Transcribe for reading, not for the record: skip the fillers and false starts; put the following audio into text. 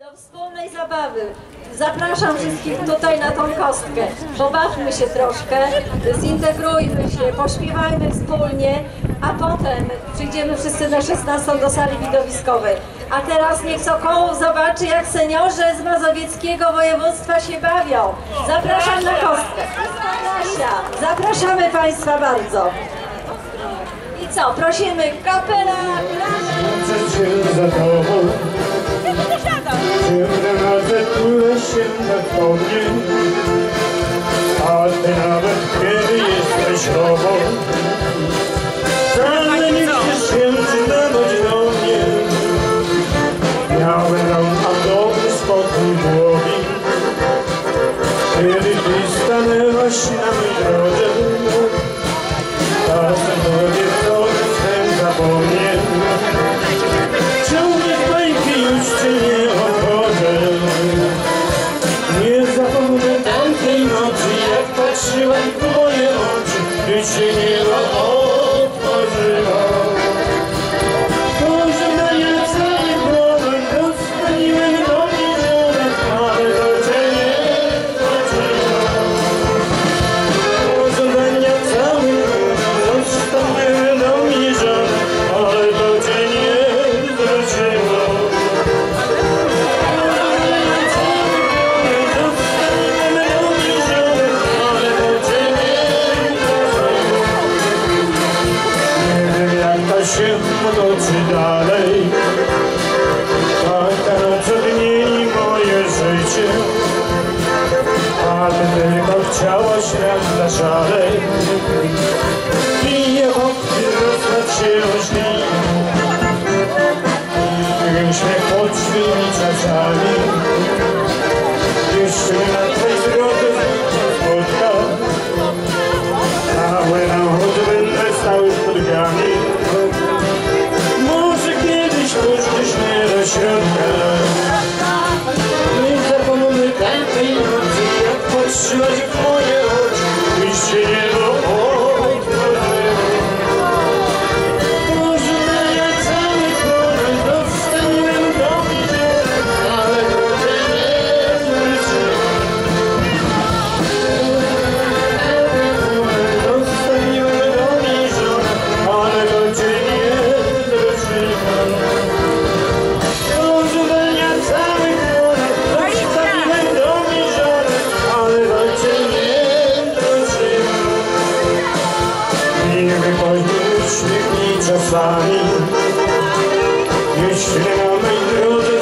Do wspólnej zabawy. Zapraszam wszystkich tutaj na tą kostkę. Pobawmy się troszkę, zintegrujmy się, pośpiewajmy wspólnie, a potem przyjdziemy wszyscy na 16 do sali widowiskowej. A teraz niech Sokołów zobaczy, jak seniorzy z mazowieckiego województwa się bawią. Zapraszam na kostkę. Kasia, zapraszamy Państwa bardzo. I co, prosimy kapela. Ciemne noce tule się nad ogniem, a ty nawet kiedy jesteś obok, wcale nie chcesz więcej dawać do mnie. Miałem dom, a dobry spokój w głowie, kiedy ty stanęłaś na mej drodze. Czasem tobie wchodzę, ten zapomnień. Ciągnie w bajki, już cię nie obchodzę. Nie zapomnę tamtej nocy, jak patrzyłaś w moje oczy, gdy się niebo otworzyło. Pożegnania cały moment dostaniłem do niedzielę, ale do cię nie wróciło. Pożegnania cały moment dostaniłem do niedzielę, ale do cię nie wróciło. Się toczy dalej, taka noc odmieni moje życie, a ty tylko chciałaś raz dla szalej i nie mogli rozstać się roślin. Uśmiech pod swymi czasami jeszcze na twej drodze spotka, całe na choćby stały spotkami. Puścisz mnie do środka. Nie zapomnę tamtej nocy, jak patrzyłaś w moje oczy, byś się niebo otworzyło. Pożegnania cały moment dostaniłem do niedzielę, ale do cię nie wróciło. Dostaniłem do niedzielę, ale do cię nie wróciło. Uśmiechnij czasami, jeśli na mej drodze